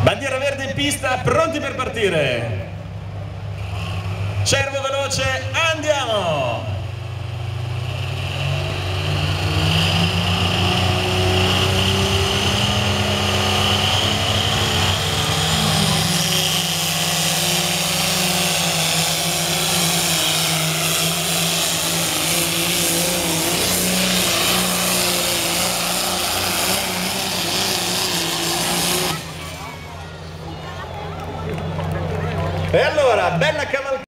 Bandiera verde in pista, pronti per partire. Cervo veloce, andiamo!